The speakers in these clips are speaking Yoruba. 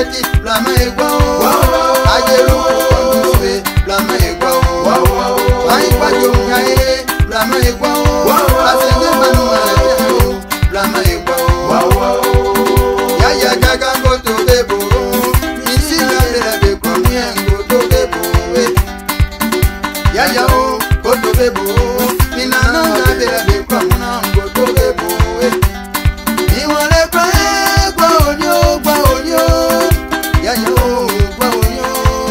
Beti, blama egwa o. Ajero kondufe, blama egwa o. Ai kwa jongae, blama egwa o. Asende manu o, blama egwa o. Ya ya gaga goto bebo, isi na bela be komi goto bebo. Ya ya o, goto bebo, minana na bela be komi goto bebo. Ni wale kwa gwa onyo, ya ya o gwa onyo.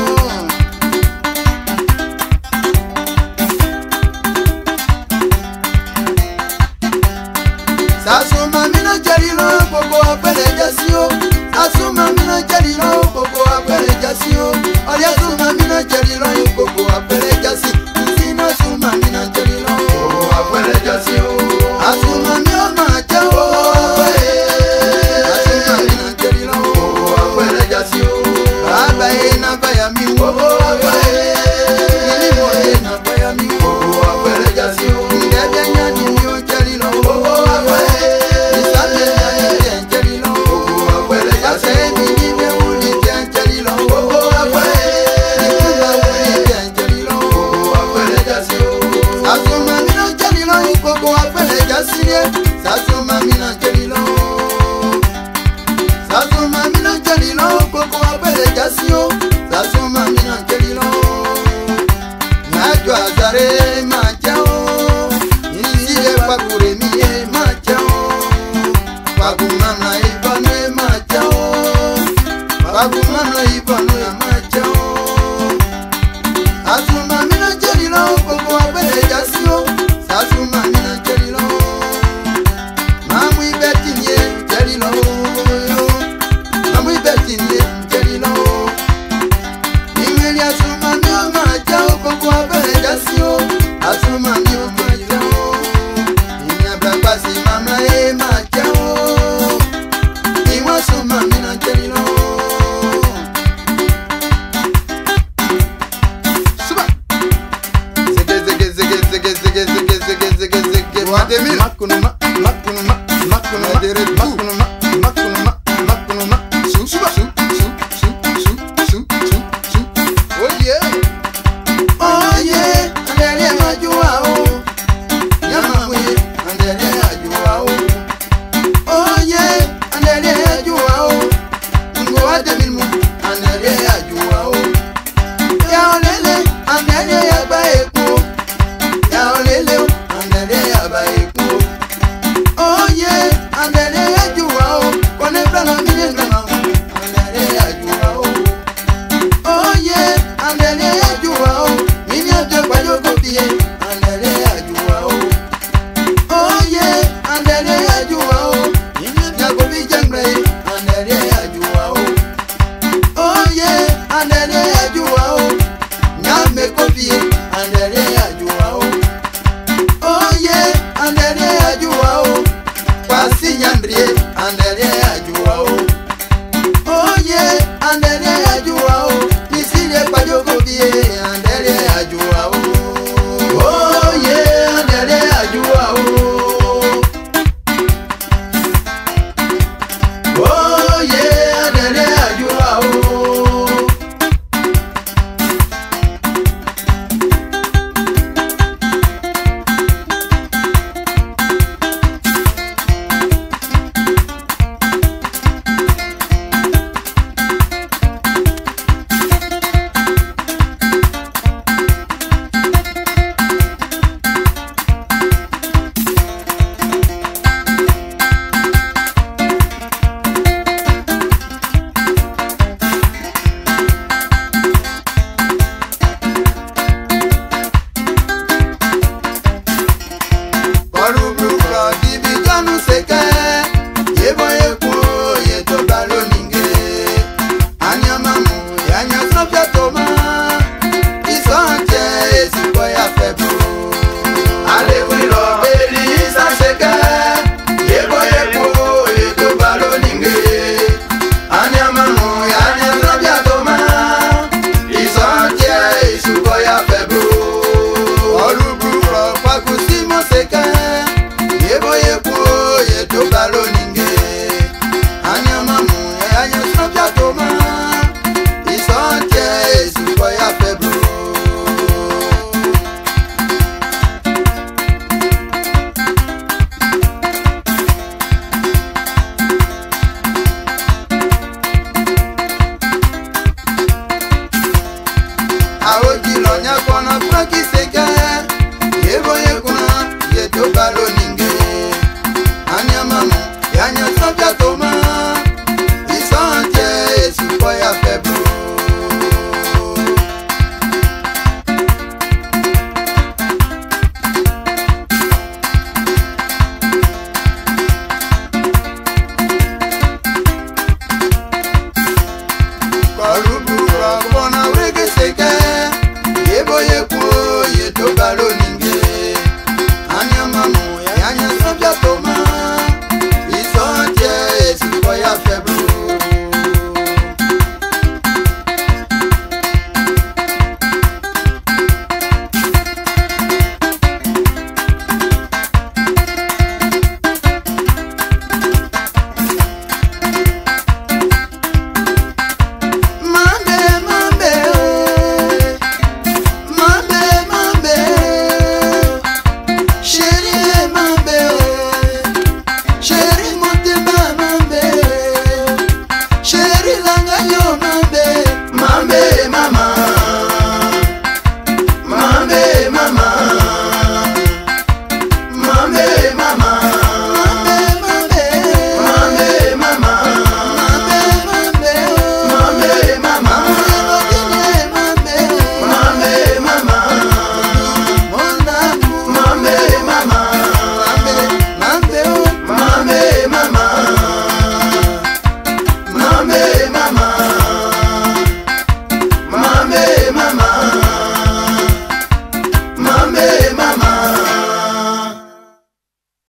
Sasuma mina jarilo koko apele jasio. Sasuma mina jarilo koko apele jasio. Oya suma mina jarilo koko apele jasi. Sino suma mina jarilo koko apele jasio. Asuma mio majao. Asuma mina jarilo koko apele jasio. Aba ena baya mi koko apele. Ini mo ena baya mi koko apele jasio. Ndebe nyani mio jarilo koko apele. Sasuma mina jelilo, sasuma mina jelilo, koko apele jasio. Sasuma mina jelilo, najwa zare majao, nisile pakure miye majao, pagumana ibane majao, pagumana ibane majao. Sasuma mina jelilo, koko apele jasio. Sasuma mina jelilo. Andele